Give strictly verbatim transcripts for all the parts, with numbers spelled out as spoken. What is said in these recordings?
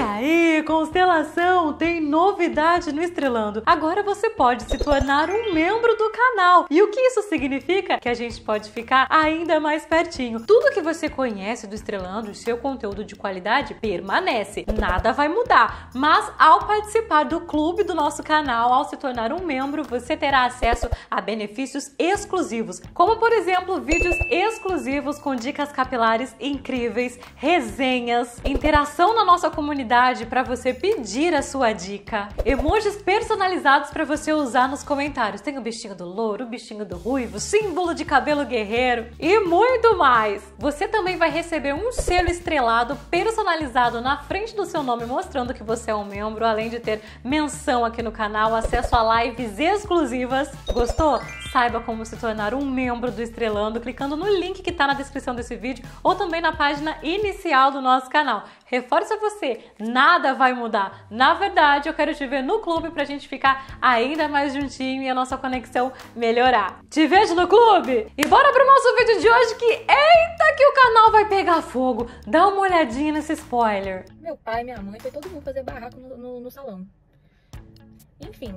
aí, constelação, tem novidade no Estrelando. Agora você pode se tornar um membro do canal. E o que isso significa? Que a gente pode ficar ainda mais pertinho. Tudo que você conhece do Estrelando, o seu conteúdo de qualidade, permanece. Nada vai mudar. Mas ao participar do clube do nosso canal, ao se tornar um membro, você terá acesso a benefícios exclusivos, como por exemplo, vídeos exclusivos com dicas capilares incríveis, resenhas, interação na nossa comunidade para você pedir a sua dica, emojis personalizados para você usar nos comentários. Tem o bichinho do louro, o bichinho do ruivo, símbolo de cabelo guerreiro e muito mais. Você também vai receber um selo estrelado personalizado na frente do seu nome, mostrando que você é um membro, além de ter menção aqui no canal, acesso a lives exclusivas. Gostou? Saiba como se tornar um membro do Estrelando clicando no link que está na descrição desse vídeo ou também na página inicial do nosso canal. Reforça você, nada vai mudar. Na verdade, eu quero te ver no clube pra gente ficar ainda mais juntinho e a nossa conexão melhorar. Te vejo no clube? E bora pro nosso vídeo de hoje que, eita, que o canal vai pegar fogo. Dá uma olhadinha nesse spoiler. Meu pai, minha mãe, foi todo mundo fazer barraco no, no, no salão. Enfim,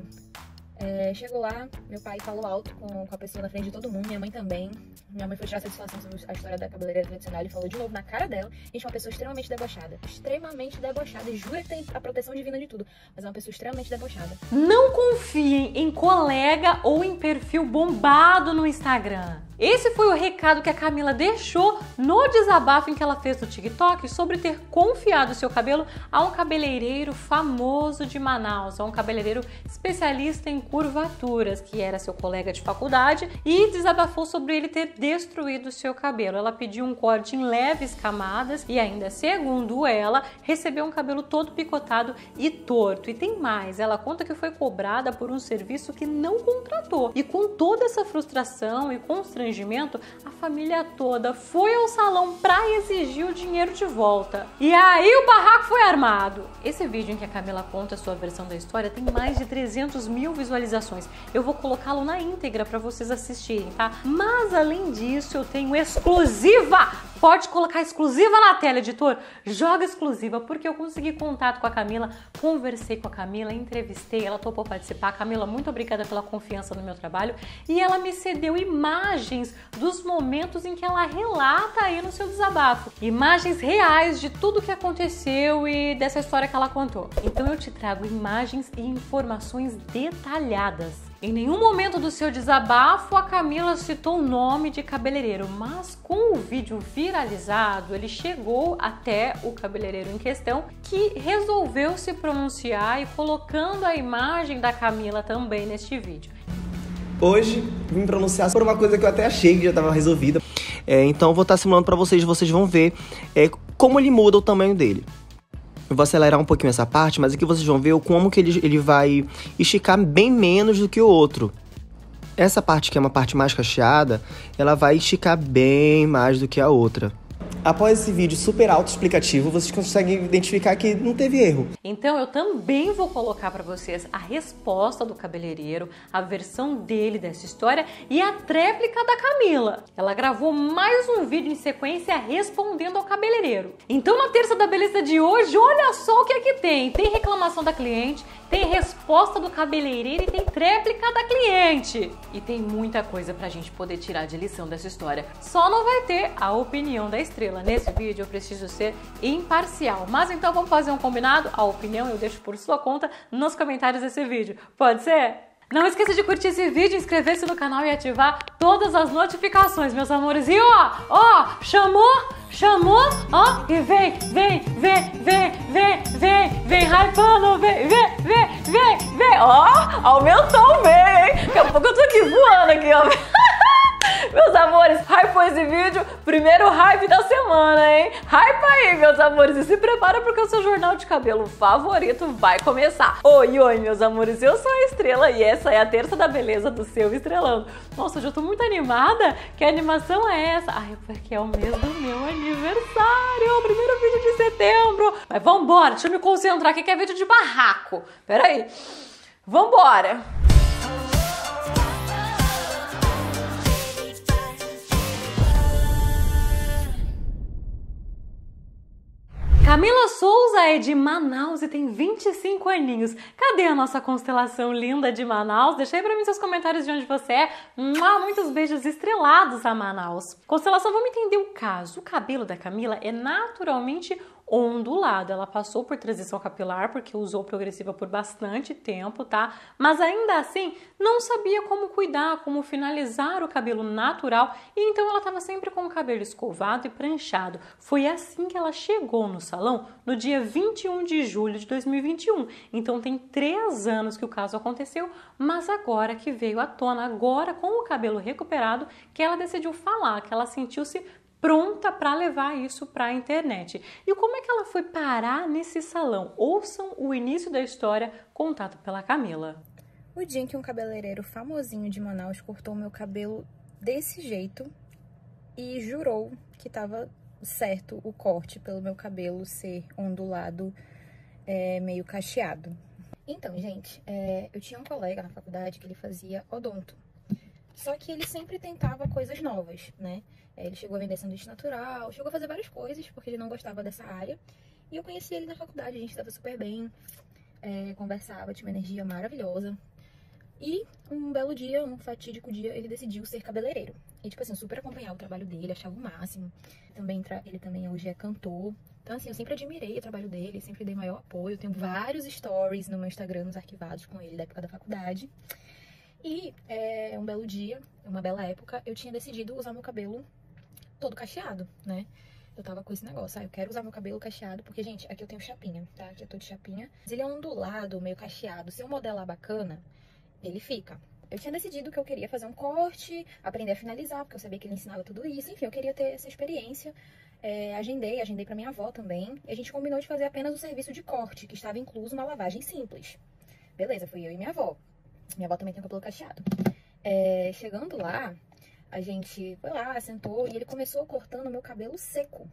é, chegou lá, meu pai falou alto com, com a pessoa na frente de todo mundo, minha mãe também. Minha mãe foi tirar satisfação sobre a história da cabeleireira tradicional e falou de novo na cara dela. Gente, uma pessoa extremamente debochada. Extremamente debochada. E jura que tem a proteção divina de tudo. Mas é uma pessoa extremamente debochada. Não confiem em colega ou em perfil bombado no Instagram. Esse foi o recado que a Camila deixou no desabafo em que ela fez no TikTok sobre ter confiado seu cabelo a um cabeleireiro famoso de Manaus, a um cabeleireiro especialista em curvaturas, que era seu colega de faculdade, e desabafou sobre ele ter destruído seu cabelo. Ela pediu um corte em leves camadas e ainda, segundo ela, recebeu um cabelo todo picotado e torto. E tem mais, ela conta que foi cobrada por um serviço que não contratou. E com toda essa frustração e constrangimento, a família toda foi ao salão para exigir o dinheiro de volta. E aí o barraco foi armado. Esse vídeo em que a Camila conta a sua versão da história tem mais de trezentos mil visualizações. Eu vou colocá-lo na íntegra para vocês assistirem, tá? Mas além disso, eu tenho exclusiva! Pode colocar exclusiva na tela, editor. Joga exclusiva, porque eu consegui contato com a Camila, conversei com a Camila, entrevistei, ela topou participar. Camila, muito obrigada pela confiança no meu trabalho. E ela me cedeu imagens dos momentos em que ela relata aí no seu desabafo. Imagens reais de tudo que aconteceu e dessa história que ela contou. Então eu te trago imagens e informações detalhadas. Em nenhum momento do seu desabafo a Camila citou o nome de cabeleireiro, mas com o vídeo viralizado, ele chegou até o cabeleireiro em questão, que resolveu se pronunciar e colocando a imagem da Camila também neste vídeo. Hoje vim pronunciar por uma coisa que eu até achei que já estava resolvida. É, então vou estar simulando para vocês, vocês vão ver é, como ele muda o tamanho dele. Eu vou acelerar um pouquinho essa parte, mas aqui vocês vão ver como que ele, ele vai esticar bem menos do que o outro. Essa parte que é uma parte mais cacheada, ela vai esticar bem mais do que a outra. Após esse vídeo super autoexplicativo, vocês conseguem identificar que não teve erro. Então eu também vou colocar para vocês a resposta do cabeleireiro, a versão dele dessa história e a tréplica da Camila. Ela gravou mais um vídeo em sequência respondendo ao cabeleireiro. Então na Terça da Beleza de hoje, olha só o que é que tem. Tem reclamação da cliente, tem resposta do cabeleireiro e tem tréplica da cliente. E tem muita coisa pra gente poder tirar de lição dessa história. Só não vai ter a opinião da Estrela. Nesse vídeo eu preciso ser imparcial. Mas então vamos fazer um combinado? A opinião eu deixo por sua conta nos comentários desse vídeo. Pode ser? Não esqueça de curtir esse vídeo, inscrever-se no canal e ativar todas as notificações, meus amores. E ó, ó, chamou, chamou, ó, e vem, vem, vem, vem, vem, vem, vem, hypando, vem, vem, vem, vem, vem, ó, aumentou, vem. Daqui a pouco eu tô aqui voando aqui, ó. Meus amores, hypou esse vídeo, primeiro hype da semana, hein? Hype aí, meus amores, e se prepara porque o seu jornal de cabelo favorito vai começar. Oi, oi, meus amores, eu sou a Estrela e essa é a Terça da Beleza do seu Estrelando. Nossa, eu já tô muito animada. Que animação é essa? Ai, porque é o mês do meu aniversário, o primeiro vídeo de setembro. Mas vambora, deixa eu me concentrar aqui que é vídeo de barraco. Pera aí, vambora. Camila Souza é de Manaus e tem vinte e cinco aninhos. Cadê a nossa constelação linda de Manaus? Deixa aí pra mim seus comentários de onde você é. Muitos beijos estrelados a Manaus. Constelação, vamos entender o caso. O cabelo da Camila é naturalmente ondulado. Ela passou por transição capilar porque usou progressiva por bastante tempo, tá? Mas ainda assim, não sabia como cuidar, como finalizar o cabelo natural, e então ela estava sempre com o cabelo escovado e pranchado. Foi assim que ela chegou no salão no dia vinte e um de julho de dois mil e vinte e um. Então tem três anos que o caso aconteceu, mas agora que veio à tona, agora com o cabelo recuperado, que ela decidiu falar, que ela sentiu-se pronta para levar isso para a internet. E como é que ela foi parar nesse salão? Ouçam o início da história contado pela Camila. O dia em que um cabeleireiro famosinho de Manaus cortou meu cabelo desse jeito e jurou que estava certo o corte pelo meu cabelo ser ondulado, é, meio cacheado. Então, gente, é, eu tinha um colega na faculdade que ele fazia odonto. Só que ele sempre tentava coisas novas, né? Ele chegou a vender sanduíche natural, chegou a fazer várias coisas, porque ele não gostava dessa área. E eu conheci ele na faculdade, a gente estava super bem, é, conversava, tinha uma energia maravilhosa. E um belo dia, um fatídico dia, ele decidiu ser cabeleireiro. E, tipo assim, super acompanhava o trabalho dele, achava o máximo. Também, ele também hoje é cantor. Então, assim, eu sempre admirei o trabalho dele, sempre dei maior apoio. Eu tenho vários stories no meu Instagram, nos arquivados com ele, da época da faculdade. E é, um belo dia, uma bela época, eu tinha decidido usar meu cabelo todo cacheado, né? Eu tava com esse negócio, ah, eu quero usar meu cabelo cacheado, porque, gente, aqui eu tenho chapinha, tá? Aqui eu tô de chapinha. Mas ele é ondulado, meio cacheado. Se eu modelar bacana, ele fica. Eu tinha decidido que eu queria fazer um corte, aprender a finalizar, porque eu sabia que ele ensinava tudo isso. Enfim, eu queria ter essa experiência. É, agendei, agendei pra minha avó também. E a gente combinou de fazer apenas o serviço de corte, que estava incluso uma lavagem simples. Beleza, fui eu e minha avó. Minha avó também tem o cabelo cacheado. É, chegando lá, a gente foi lá, sentou e ele começou cortando meu cabelo seco.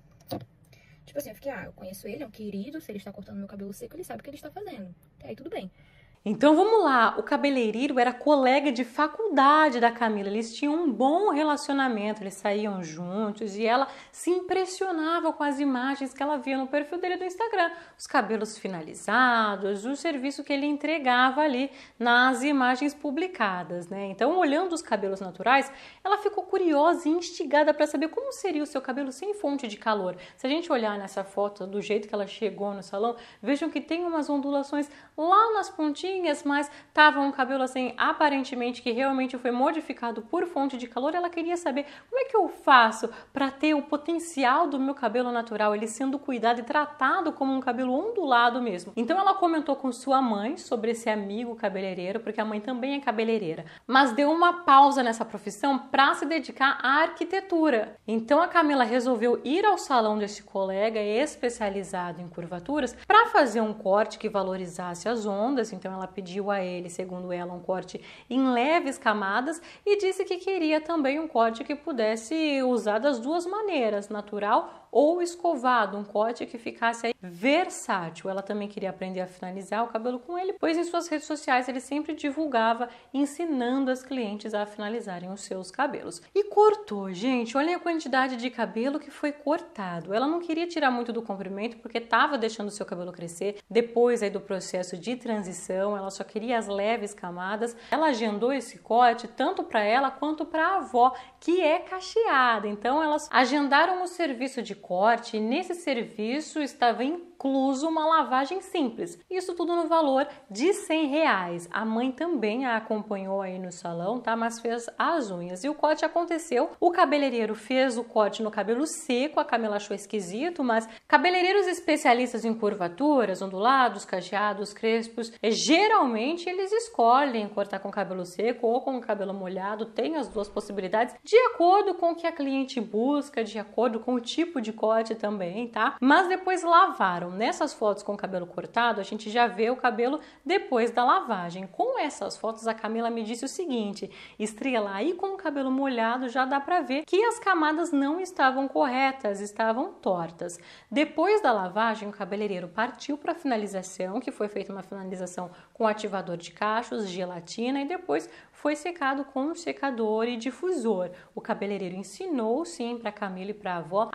Tipo assim, eu fiquei, ah, eu conheço ele, é um querido, se ele está cortando meu cabelo seco, ele sabe o que ele está fazendo. Aí tudo bem. Então vamos lá, o cabeleireiro era colega de faculdade da Camila, eles tinham um bom relacionamento, eles saíam juntos e ela se impressionava com as imagens que ela via no perfil dele do Instagram, os cabelos finalizados, o serviço que ele entregava ali nas imagens publicadas, né? Então, olhando os cabelos naturais, ela ficou curiosa e instigada para saber como seria o seu cabelo sem fonte de calor. Se a gente olhar nessa foto do jeito que ela chegou no salão, vejam que tem umas ondulações lá nas pontinhas, mas tava um cabelo assim, aparentemente que realmente foi modificado por fonte de calor. Ela queria saber como é que eu faço para ter o potencial do meu cabelo natural, ele sendo cuidado e tratado como um cabelo ondulado mesmo. Então ela comentou com sua mãe sobre esse amigo cabeleireiro, porque a mãe também é cabeleireira, mas deu uma pausa nessa profissão para se dedicar à arquitetura. Então a Camila resolveu ir ao salão desse colega especializado em curvaturas para fazer um corte que valorizasse as ondas. Então ela pediu a ele, segundo ela, um corte em leves camadas e disse que queria também um corte que pudesse usar das duas maneiras, natural ou escovado, um corte que ficasse aí versátil. Ela também queria aprender a finalizar o cabelo com ele, pois em suas redes sociais ele sempre divulgava ensinando as clientes a finalizarem os seus cabelos. E cortou, gente, olha a quantidade de cabelo que foi cortado. Ela não queria tirar muito do comprimento porque estava deixando o seu cabelo crescer. Depois aí do processo de transição, ela só queria as leves camadas. Ela agendou esse corte tanto para ela quanto para a avó, que é cacheada. Então elas agendaram o serviço de corte e nesse serviço estava incluso uma lavagem simples. Isso tudo no valor de cem reais. A mãe também a acompanhou aí no salão, tá? Mas fez as unhas. E o corte aconteceu. O cabeleireiro fez o corte no cabelo seco. A Camila achou esquisito, mas cabeleireiros especialistas em curvaturas, ondulados, cacheados, crespos, geralmente eles escolhem cortar com cabelo seco ou com cabelo molhado. Tem as duas possibilidades de acordo com o que a cliente busca, de acordo com o tipo de corte também, tá? Mas depois lavaram. Nessas fotos com o cabelo cortado, a gente já vê o cabelo depois da lavagem. Com essas fotos, a Camila me disse o seguinte: estrela, aí com o cabelo molhado já dá pra ver que as camadas não estavam corretas, estavam tortas. Depois da lavagem, o cabeleireiro partiu para a finalização, que foi feita uma finalização com ativador de cachos, gelatina, e depois foi secado com um secador e difusor. O cabeleireiro ensinou sim para a Camila e para a avó a finalizar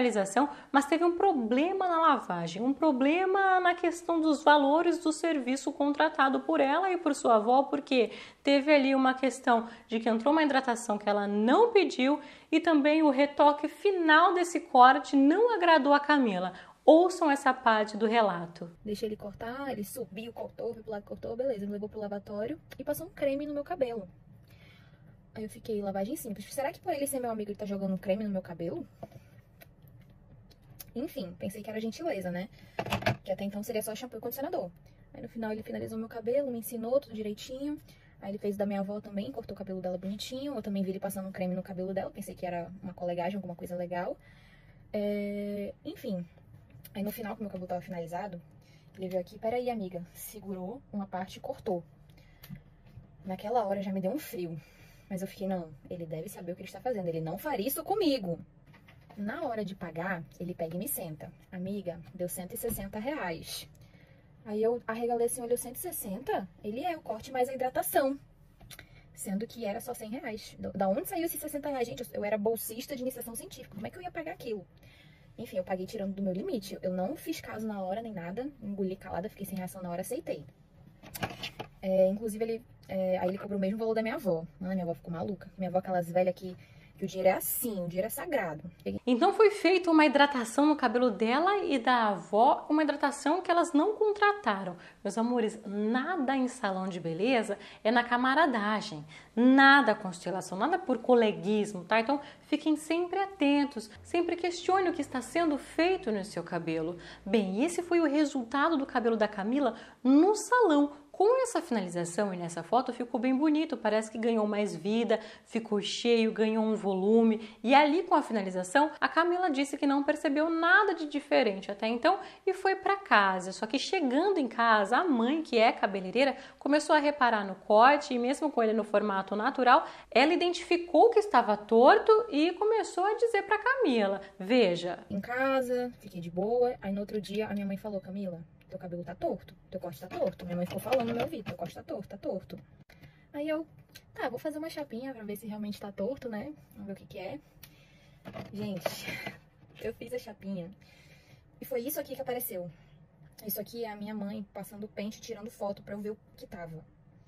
finalização, mas teve um problema na lavagem, um problema na questão dos valores do serviço contratado por ela e por sua avó, porque teve ali uma questão de que entrou uma hidratação que ela não pediu e também o retoque final desse corte não agradou a Camila. Ouçam essa parte do relato. Deixei ele cortar, ele subiu, cortou, foi pro lado, cortou, beleza, me levou pro lavatório e passou um creme no meu cabelo. Aí eu fiquei, lavagem simples. Será que por ele ser meu amigo ele tá jogando creme no meu cabelo? Enfim, pensei que era gentileza, né? Que até então seria só shampoo e condicionador. Aí no final ele finalizou meu cabelo, me ensinou tudo direitinho. Aí ele fez da minha avó também, cortou o cabelo dela bonitinho. Eu também vi ele passando um creme no cabelo dela, pensei que era uma colegagem, alguma coisa legal. É... Enfim... Aí no final, como meu cabelo tava finalizado, ele veio aqui, peraí, amiga, segurou uma parte e cortou. Naquela hora já me deu um frio, mas eu fiquei, não, ele deve saber o que ele está fazendo, ele não faria isso comigo. Na hora de pagar, ele pega e me senta. Amiga, deu cento e sessenta reais. Aí eu arregalei assim, olhou, cento e sessenta? Ele é o corte mais a hidratação. Sendo que era só cem reais. Da onde saiu esses sessenta reais? Gente, eu era bolsista de iniciação científica, como é que eu ia pagar aquilo? Enfim, eu paguei tirando do meu limite. Eu não fiz caso na hora nem nada. Engoli calada, fiquei sem reação na hora, aceitei. É, inclusive, ele, é, aí ele cobrou o mesmo valor da minha avó. Mano, minha avó ficou maluca. Minha avó, aquelas velhas que, que o dinheiro é assim, o dinheiro é sagrado. Então foi feita uma hidratação no cabelo dela e da avó, uma hidratação que elas não contrataram. Meus amores, nada em salão de beleza é na camaradagem, nada constelação, nada por coleguismo, tá? Então fiquem sempre atentos, sempre questione o que está sendo feito no seu cabelo. Bem, esse foi o resultado do cabelo da Camila no salão. Com essa finalização e nessa foto ficou bem bonito, parece que ganhou mais vida, ficou cheio, ganhou um volume. E ali com a finalização, a Camila disse que não percebeu nada de diferente até então e foi para casa. Só que chegando em casa, a mãe, que é cabeleireira, começou a reparar no corte e mesmo com ele no formato natural, ela identificou que estava torto e começou a dizer para Camila, veja. Em casa, fiquei de boa, aí no outro dia a minha mãe falou, Camila, teu cabelo tá torto, teu corte tá torto. Minha mãe ficou falando no meu ouvido, teu corte tá torto, tá torto. Aí eu, tá, vou fazer uma chapinha pra ver se realmente tá torto, né? Vamos ver o que que é. Gente, eu fiz a chapinha e foi isso aqui que apareceu. Isso aqui é a minha mãe passando o pente, tirando foto pra eu ver o que tava.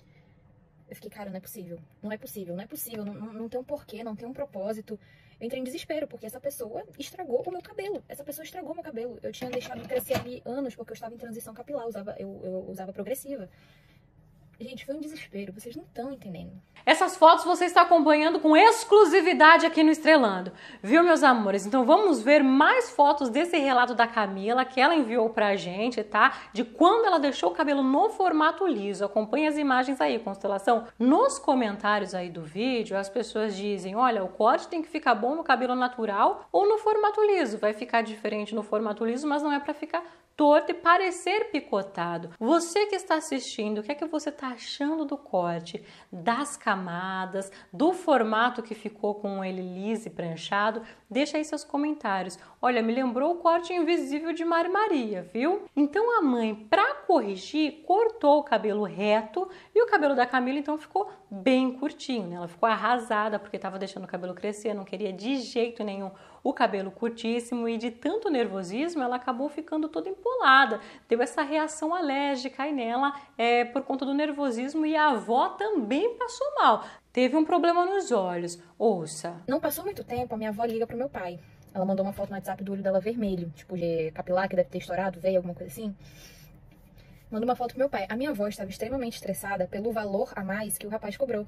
Eu fiquei, cara, não é possível, não é possível, não é possível, não, não, não tem um porquê, não tem um propósito. Eu entrei em desespero, porque essa pessoa estragou o meu cabelo. Essa pessoa estragou o meu cabelo. Eu tinha deixado crescer ali anos, porque eu estava em transição capilar, eu usava, eu, eu usava progressiva. Gente, foi um desespero, vocês não estão entendendo. Essas fotos você está acompanhando com exclusividade aqui no Estrelando, viu, meus amores? Então vamos ver mais fotos desse relato da Camila que ela enviou pra gente, tá? De quando ela deixou o cabelo no formato liso. Acompanhe as imagens aí, constelação. Nos comentários aí do vídeo, as pessoas dizem, olha, o corte tem que ficar bom no cabelo natural ou no formato liso. Vai ficar diferente no formato liso, mas não é pra ficar torto e parecer picotado. Você que está assistindo, o que é que você está achando do corte, das camadas, do formato que ficou com ele liso e pranchado? Deixa aí seus comentários. Olha, me lembrou o corte invisível de Mari Maria, viu? Então a mãe, para corrigir, cortou o cabelo reto e o cabelo da Camila então ficou bem curtinho, né? Ela ficou arrasada porque estava deixando o cabelo crescer, não queria de jeito nenhum o cabelo curtíssimo e de tanto nervosismo ela acabou ficando toda empolada, deu essa reação alérgica aí nela é, por conta do nervosismo e a avó também passou mal, teve um problema nos olhos. Ouça. Não passou muito tempo, a minha avó liga pro meu pai. Ela mandou uma foto no WhatsApp do olho dela vermelho, tipo de capilar que deve ter estourado, veio alguma coisa assim. Mandou uma foto pro meu pai. A minha avó estava extremamente estressada pelo valor a mais que o rapaz cobrou.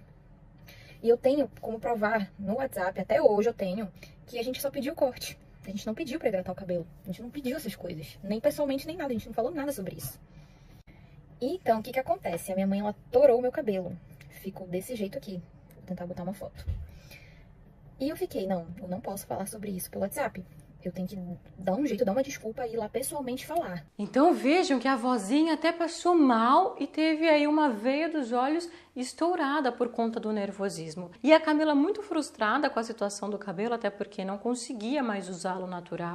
E eu tenho como provar no WhatsApp, até hoje eu tenho, que a gente só pediu corte. A gente não pediu pra hidratar o cabelo. A gente não pediu essas coisas. Nem pessoalmente, nem nada. A gente não falou nada sobre isso. Então, o que que acontece? A minha mãe, ela torou o meu cabelo. Ficou desse jeito aqui. Vou tentar botar uma foto. E eu fiquei, não, eu não posso falar sobre isso pelo WhatsApp. Eu tenho que dar um jeito, dar uma desculpa e ir lá pessoalmente falar. Então vejam que a vozinha até passou mal e teve aí uma veia dos olhos estourada por conta do nervosismo. E a Camila muito frustrada com a situação do cabelo, até porque não conseguia mais usá-lo natural,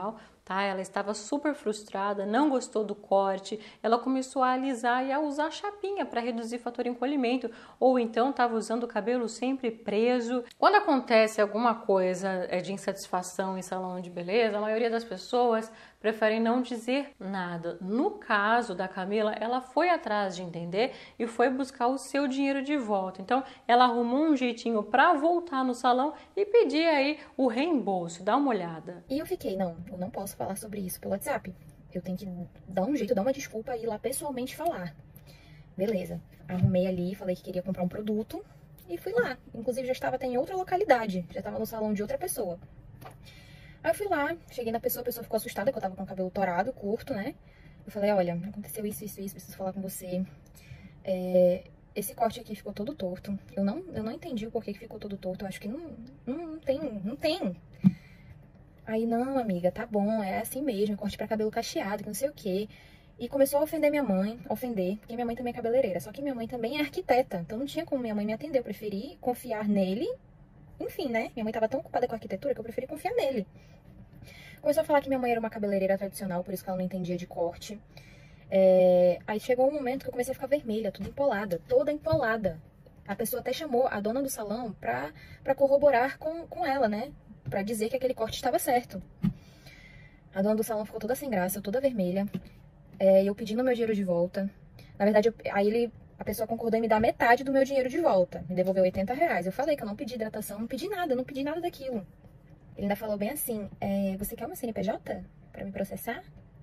tá? Ela estava super frustrada, não gostou do corte, ela começou a alisar e a usar chapinha para reduzir o fator encolhimento, ou então estava usando o cabelo sempre preso. Quando acontece alguma coisa de insatisfação em salão de beleza, a maioria das pessoas preferem não dizer nada. No caso da Camila, ela foi atrás de entender e foi buscar o seu dinheiro de volta. Então, ela arrumou um jeitinho para voltar no salão e pedir aí o reembolso. Dá uma olhada. E eu fiquei, não, eu não posso falar sobre isso pelo WhatsApp. Eu tenho que dar um jeito, dar uma desculpa e ir lá pessoalmente falar. Beleza. Arrumei ali, falei que queria comprar um produto e fui lá. Inclusive, já estava até em outra localidade. Já estava no salão de outra pessoa. Aí eu fui lá, cheguei na pessoa, a pessoa ficou assustada que eu tava com o cabelo torado, curto, né? Eu falei, olha, aconteceu isso, isso, isso, preciso falar com você. É, esse corte aqui ficou todo torto. Eu não, eu não entendi o porquê que ficou todo torto. Eu acho que não, não, não tem, não tem. Aí, não, amiga, tá bom, é assim mesmo, corte pra cabelo cacheado, que não sei o quê. E começou a ofender minha mãe, ofender, porque minha mãe também é cabeleireira. Só que minha mãe também é arquiteta, então não tinha como minha mãe me atender. Eu preferi confiar nele. Enfim, né? Minha mãe tava tão ocupada com a arquitetura que eu preferi confiar nele. Começou a falar que minha mãe era uma cabeleireira tradicional, por isso que ela não entendia de corte. É... Aí chegou um momento que eu comecei a ficar vermelha, toda empolada, toda empolada. A pessoa até chamou a dona do salão pra, pra corroborar com, com ela, né? Pra dizer que aquele corte estava certo. A dona do salão ficou toda sem graça, toda vermelha. É, eu pedindo meu dinheiro de volta. Na verdade, eu, aí ele... A pessoa concordou em me dar metade do meu dinheiro de volta. Me devolveu oitenta reais. Eu falei que eu não pedi hidratação, não pedi nada, não pedi nada daquilo. Ele ainda falou bem assim, é, você quer uma C N P J pra me processar?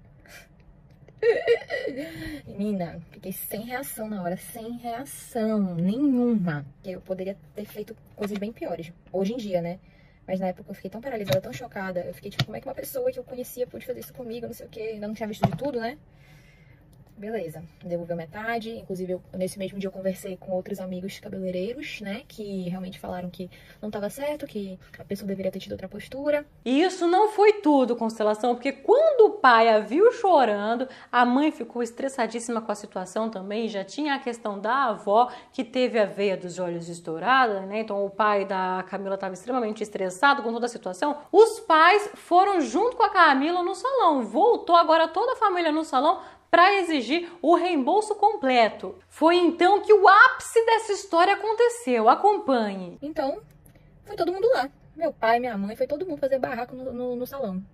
Menina, fiquei sem reação na hora, sem reação nenhuma. Eu poderia ter feito coisas bem piores, hoje em dia, né? Mas na época eu fiquei tão paralisada, tão chocada. Eu fiquei tipo, como é que uma pessoa que eu conhecia pôde fazer isso comigo, não sei o que, ainda não tinha visto de tudo, né? Beleza, devolveu metade. Inclusive, eu, nesse mesmo dia eu conversei com outros amigos cabeleireiros, né? Que realmente falaram que não estava certo, que a pessoa deveria ter tido outra postura. E isso não foi tudo, Constelação, porque quando o pai a viu chorando, a mãe ficou estressadíssima com a situação também. Já tinha a questão da avó, que teve a veia dos olhos estourada, né? Então o pai da Camila estava extremamente estressado com toda a situação. Os pais foram junto com a Camila no salão. Voltou agora toda a família no salão para exigir o reembolso completo. Foi então que o ápice dessa história aconteceu. Acompanhe. Então, foi todo mundo lá. Meu pai, minha mãe, foi todo mundo fazer barraco no, no, no salão.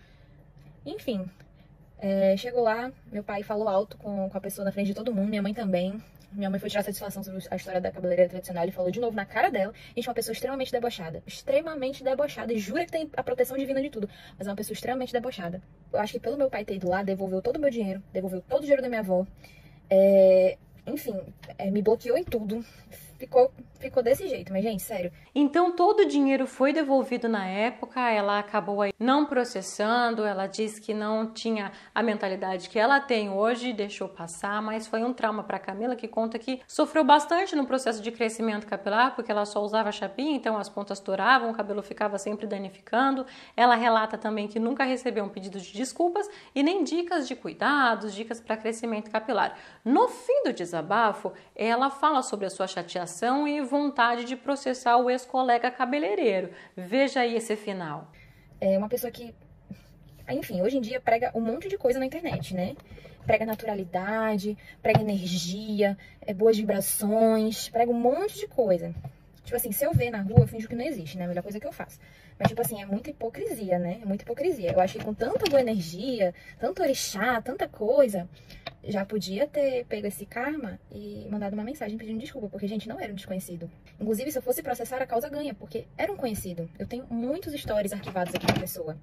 Enfim, é, chegou lá, meu pai falou alto com, com a pessoa na frente de todo mundo, minha mãe também. Minha mãe foi tirar satisfação sobre a história da cabeleireira tradicional e falou de novo na cara dela. Gente, é uma pessoa extremamente debochada. Extremamente debochada. E jura que tem a proteção divina de tudo. Mas é uma pessoa extremamente debochada. Eu acho que pelo meu pai ter ido lá, devolveu todo o meu dinheiro. Devolveu todo o dinheiro da minha avó. É... Enfim, é, me bloqueou em tudo. Ficou, ficou desse jeito, mas gente, sério. Então todo o dinheiro foi devolvido na época, ela acabou aí não processando, ela disse que não tinha a mentalidade que ela tem hoje, deixou passar, mas foi um trauma para Camila, que conta que sofreu bastante no processo de crescimento capilar, porque ela só usava chapinha, então as pontas toravam, o cabelo ficava sempre danificando. Ela relata também que nunca recebeu um pedido de desculpas e nem dicas de cuidados, dicas para crescimento capilar. No fim do desabafo, ela fala sobre a sua chateação e vontade de processar o ex-colega cabeleireiro. Veja aí esse final. É uma pessoa que, enfim, hoje em dia prega um monte de coisa na internet, né? Prega naturalidade, prega energia, é, boas vibrações, prega um monte de coisa. Tipo assim, se eu ver na rua, eu finjo que não existe, né? A melhor coisa que eu faço. Mas, tipo assim, é muita hipocrisia, né? É muita hipocrisia. Eu acho que com tanta boa energia, tanto orixá, tanta coisa, já podia ter pego esse karma e mandado uma mensagem pedindo desculpa, porque, gente, não era um desconhecido. Inclusive, se eu fosse processar, a causa ganha, porque era um conhecido. Eu tenho muitos stories arquivados aqui da pessoa.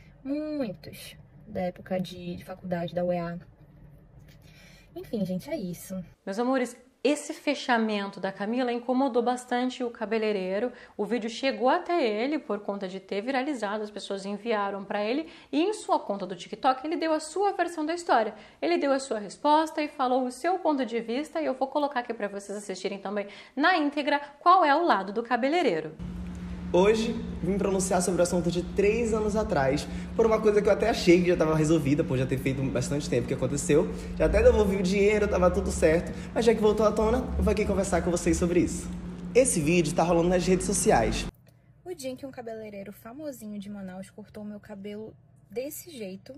Muitos. Da época de, de faculdade, da U E A. Enfim, gente, é isso. Meus amores, esse fechamento da Camila incomodou bastante o cabeleireiro. O vídeo chegou até ele por conta de ter viralizado, as pessoas enviaram para ele e em sua conta do TikTok ele deu a sua versão da história. Ele deu a sua resposta e falou o seu ponto de vista e eu vou colocar aqui para vocês assistirem também na íntegra qual é o lado do cabeleireiro. Hoje, vim pronunciar sobre o assunto de três anos atrás, por uma coisa que eu até achei que já estava resolvida, por já ter feito bastante tempo que aconteceu. Já até devolvi o dinheiro, estava tudo certo, mas já que voltou à tona, eu vou aqui conversar com vocês sobre isso. Esse vídeo está rolando nas redes sociais. O dia em que um cabeleireiro famosinho de Manaus cortou meu cabelo desse jeito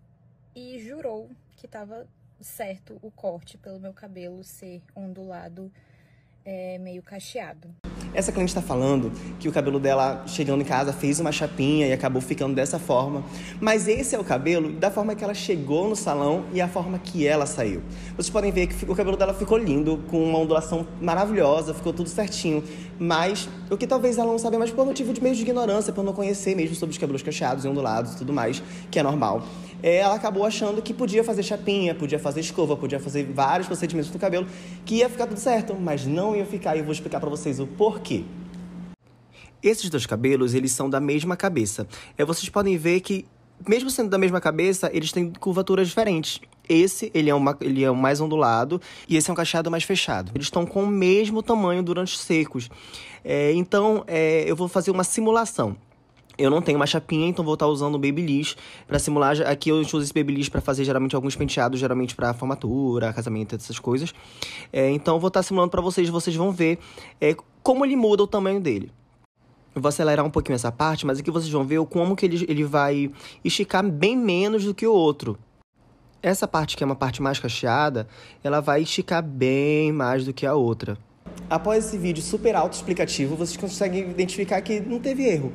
e jurou que tava certo o corte pelo meu cabelo ser ondulado, é, meio cacheado. Essa cliente está falando que o cabelo dela, chegando em casa, fez uma chapinha e acabou ficando dessa forma. Mas esse é o cabelo da forma que ela chegou no salão e a forma que ela saiu. Vocês podem ver que o cabelo dela ficou lindo, com uma ondulação maravilhosa, ficou tudo certinho. Mas o que talvez ela não saiba, mas por motivo de meio de ignorância, por não conhecer mesmo sobre os cabelos cacheados e ondulados e tudo mais, que é normal. É, ela acabou achando que podia fazer chapinha, podia fazer escova, podia fazer vários procedimentos no cabelo, que ia ficar tudo certo, mas não ia ficar, e eu vou explicar pra vocês o porquê. Esses dois cabelos, eles são da mesma cabeça. É, vocês podem ver que, mesmo sendo da mesma cabeça, eles têm curvaturas diferentes. Esse, ele é, uma, ele é o mais ondulado, e esse é um cacheado mais fechado. Eles estão com o mesmo tamanho durante os secos. É, então, é, eu vou fazer uma simulação. Eu não tenho uma chapinha, então vou estar usando o Babyliss para simular. Aqui eu uso esse Babyliss para fazer geralmente alguns penteados, geralmente para formatura, casamento, essas coisas. É, então vou estar simulando para vocês, vocês vão ver é, como ele muda o tamanho dele. Eu vou acelerar um pouquinho essa parte, mas aqui vocês vão ver como que ele, ele vai esticar bem menos do que o outro. Essa parte que é uma parte mais cacheada, ela vai esticar bem mais do que a outra. Após esse vídeo super autoexplicativo, vocês conseguem identificar que não teve erro.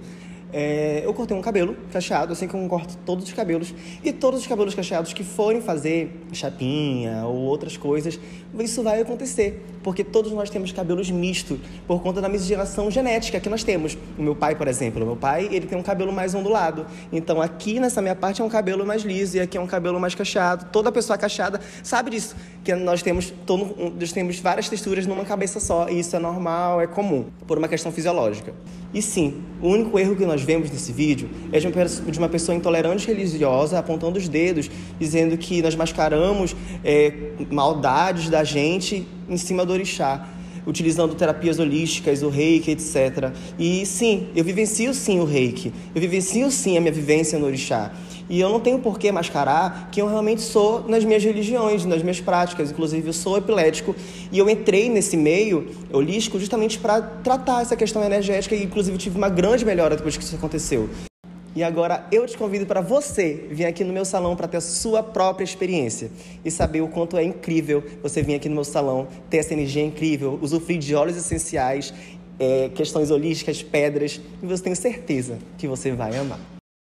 É, eu cortei um cabelo cacheado, assim como eu corto todos os cabelos. E todos os cabelos cacheados que forem fazer chapinha ou outras coisas, isso vai acontecer. Porque todos nós temos cabelos mistos, por conta da miscigenação genética que nós temos. O meu pai, por exemplo, o meu pai, ele tem um cabelo mais ondulado. Então aqui nessa minha parte é um cabelo mais liso e aqui é um cabelo mais cacheado. Toda pessoa cacheada sabe disso, que nós temos, todo, nós temos várias texturas numa cabeça só. E isso é normal, é comum, por uma questão fisiológica. E sim, o único erro que nós vemos nesse vídeo é de uma, de uma pessoa intolerante religiosa apontando os dedos, dizendo que nós mascaramos é, maldades da gente em cima do orixá, utilizando terapias holísticas, o reiki, etcétera. E sim, eu vivencio sim o reiki, eu vivencio sim a minha vivência no orixá. E eu não tenho por que mascarar que eu realmente sou nas minhas religiões, nas minhas práticas. Inclusive, eu sou epilético e eu entrei nesse meio holístico justamente para tratar essa questão energética e, inclusive, tive uma grande melhora depois que isso aconteceu. E agora eu te convido para você vir aqui no meu salão para ter a sua própria experiência e saber o quanto é incrível você vir aqui no meu salão, ter essa energia incrível, usufruir de óleos essenciais, é, questões holísticas, pedras, e você tem certeza que você vai amar.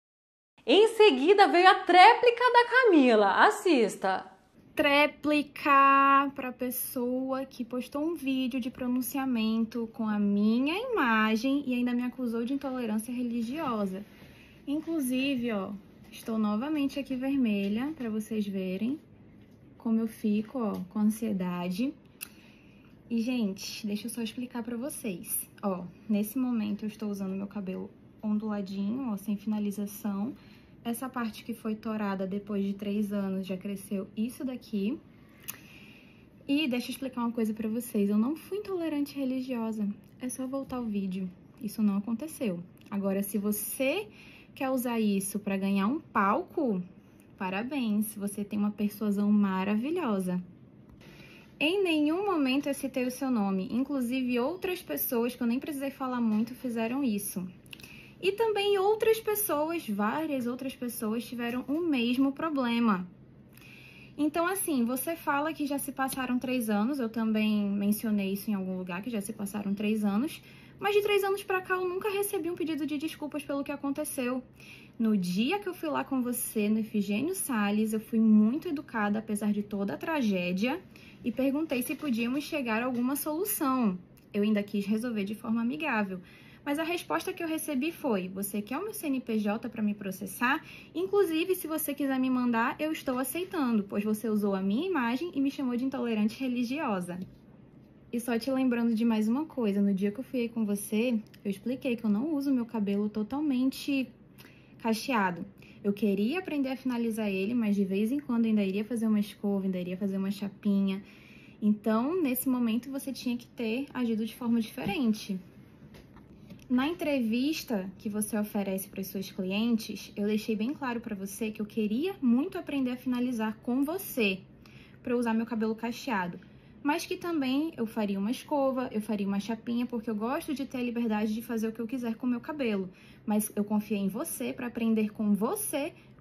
Em seguida veio a tréplica da Camila. Assista. Tréplica para pessoa que postou um vídeo de pronunciamento com a minha imagem e ainda me acusou de intolerância religiosa. Inclusive, ó, estou novamente aqui vermelha para vocês verem como eu fico, ó, com ansiedade. E, gente, deixa eu só explicar para vocês. Ó, nesse momento eu estou usando meu cabelo onduladinho, ó, sem finalização. Essa parte que foi torada depois de três anos já cresceu isso daqui. E deixa eu explicar uma coisa pra vocês. Eu não fui intolerante religiosa. É só voltar o vídeo. Isso não aconteceu. Agora, se você quer usar isso pra ganhar um palco, parabéns. Você tem uma persuasão maravilhosa. Em nenhum momento eu citei o seu nome. Inclusive, outras pessoas que eu nem precisei falar muito fizeram isso. E também outras pessoas, várias outras pessoas tiveram o mesmo problema. Então, assim, você fala que já se passaram três anos, eu também mencionei isso em algum lugar, que já se passaram três anos, mas de três anos pra cá eu nunca recebi um pedido de desculpas pelo que aconteceu. No dia que eu fui lá com você, no Efigênio Salles, eu fui muito educada, apesar de toda a tragédia, e perguntei se podíamos chegar a alguma solução. Eu ainda quis resolver de forma amigável. Mas a resposta que eu recebi foi: você quer o meu C N P J para me processar? Inclusive, se você quiser me mandar, eu estou aceitando, pois você usou a minha imagem e me chamou de intolerante religiosa. E só te lembrando de mais uma coisa, no dia que eu fui aí com você, eu expliquei que eu não uso meu cabelo totalmente cacheado. Eu queria aprender a finalizar ele, mas de vez em quando ainda iria fazer uma escova, ainda iria fazer uma chapinha. Então, nesse momento, você tinha que ter agido de forma diferente. Na entrevista que você oferece para os seus clientes, eu deixei bem claro para você que eu queria muito aprender a finalizar com você, para usar meu cabelo cacheado, mas que também eu faria uma escova, eu faria uma chapinha, porque eu gosto de ter a liberdade de fazer o que eu quiser com o meu cabelo, mas eu confiei em você para aprender com você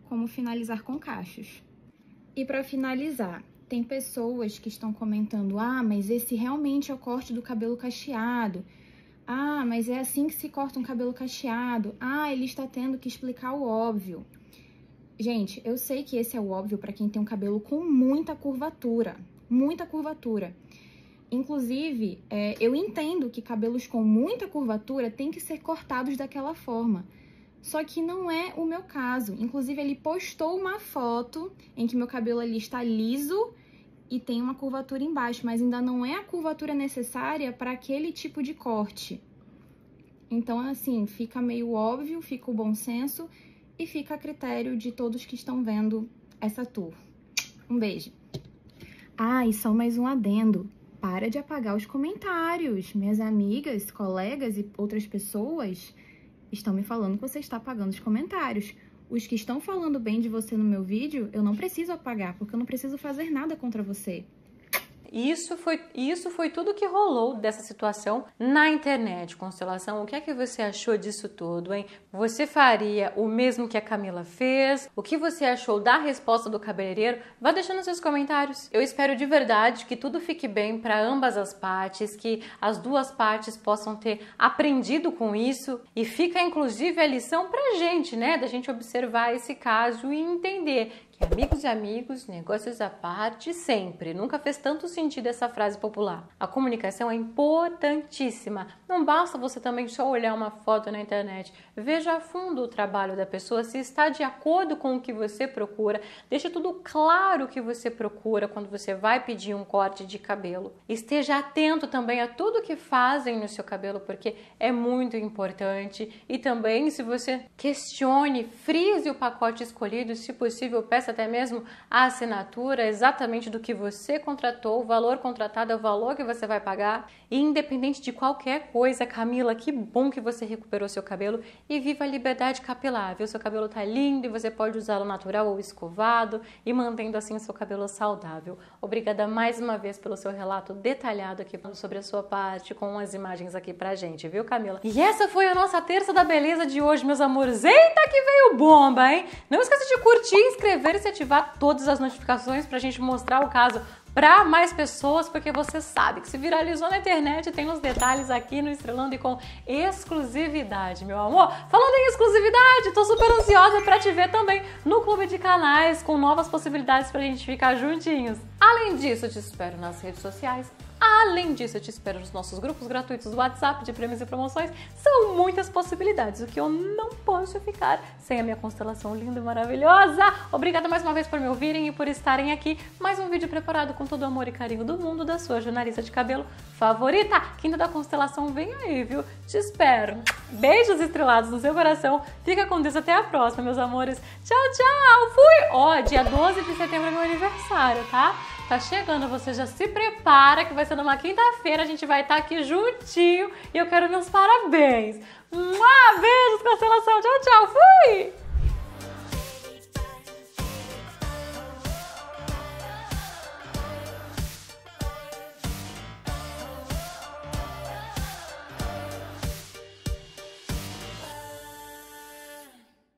como finalizar com cachos. E para finalizar, tem pessoas que estão comentando: ah, mas esse realmente é o corte do cabelo cacheado. Ah, mas é assim que se corta um cabelo cacheado. Ah, ele está tendo que explicar o óbvio. Gente, eu sei que esse é o óbvio para quem tem um cabelo com muita curvatura, muita curvatura. Inclusive, é, eu entendo que cabelos com muita curvatura têm que ser cortados daquela forma. Só que não é o meu caso. Inclusive, ele postou uma foto em que meu cabelo ali está liso e tem uma curvatura embaixo, mas ainda não é a curvatura necessária para aquele tipo de corte. Então, assim, fica meio óbvio, fica o bom senso e fica a critério de todos que estão vendo essa tour. Um beijo. Ah, e só mais um adendo. Para de apagar os comentários. Minhas amigas, colegas e outras pessoas estão me falando que você está apagando os comentários. Os que estão falando bem de você no meu vídeo, eu não preciso apagar, porque eu não preciso fazer nada contra você. Isso foi, isso foi tudo que rolou dessa situação na internet. Constelação, o que é que você achou disso tudo, hein? Você faria o mesmo que a Camila fez? O que você achou da resposta do cabeleireiro? Vá deixando seus comentários. Eu espero de verdade que tudo fique bem para ambas as partes, que as duas partes possam ter aprendido com isso, e fica inclusive a lição pra gente, né? Da gente observar esse caso e entender que amigos e amigos, negócios à parte, sempre. Nunca fez tanto sentido essa frase popular. A comunicação é importantíssima. Não basta você também só olhar uma foto na internet. Veja a fundo o trabalho da pessoa, se está de acordo com o que você procura. Deixe tudo claro o que você procura quando você vai pedir um corte de cabelo. Esteja atento também a tudo que fazem no seu cabelo, porque é muito importante. E também, se você questione, frise o pacote escolhido, se possível, peça até mesmo a assinatura exatamente do que você contratou, o valor contratado é o valor que você vai pagar. E independente de qualquer coisa, Camila, que bom que você recuperou seu cabelo e viva a liberdade capilar, viu? Seu cabelo tá lindo e você pode usá-lo natural ou escovado e mantendo assim seu cabelo saudável. Obrigada mais uma vez pelo seu relato detalhado aqui sobre a sua parte, com as imagens aqui pra gente, viu, Camila? E essa foi a nossa terça da beleza de hoje, meus amores. Eita que veio bomba, hein? Não esqueça de curtir, inscrever e se ativar todas as notificações pra gente mostrar o caso para mais pessoas, porque você sabe que se viralizou na internet, tem os detalhes aqui no Estrelando e com exclusividade, meu amor. Falando em exclusividade, tô super ansiosa para te ver também no clube de canais, com novas possibilidades pra gente ficar juntinhos. Além disso, eu te espero nas redes sociais. Além disso, eu te espero nos nossos grupos gratuitos do WhatsApp de prêmios e promoções. São muitas possibilidades, o que eu não posso ficar sem a minha constelação linda e maravilhosa. Obrigada mais uma vez por me ouvirem e por estarem aqui. Mais um vídeo preparado com todo o amor e carinho do mundo da sua jornalista de cabelo favorita. Quinta da Constelação vem aí, viu? Te espero. Beijos estrelados no seu coração. Fica com Deus, até a próxima, meus amores. Tchau, tchau. Fui! Ó, dia doze de setembro é meu aniversário, tá? Tá chegando, você já se prepara que vai ser numa quinta-feira, a gente vai estar aqui juntinho e eu quero meus parabéns. Mua, beijos, constelação, tchau, tchau, fui!